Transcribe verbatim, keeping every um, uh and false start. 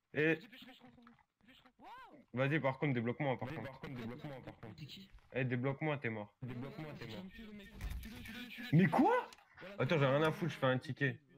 Et... Vas-y, par contre, débloque-moi, par contre. Par contre, débloque-moi, par contre. C'est qui? Eh, débloque-moi, t'es mort. Débloque-moi, t'es mort. Mais quoi? Attends, j'ai rien à foutre, je fais un ticket.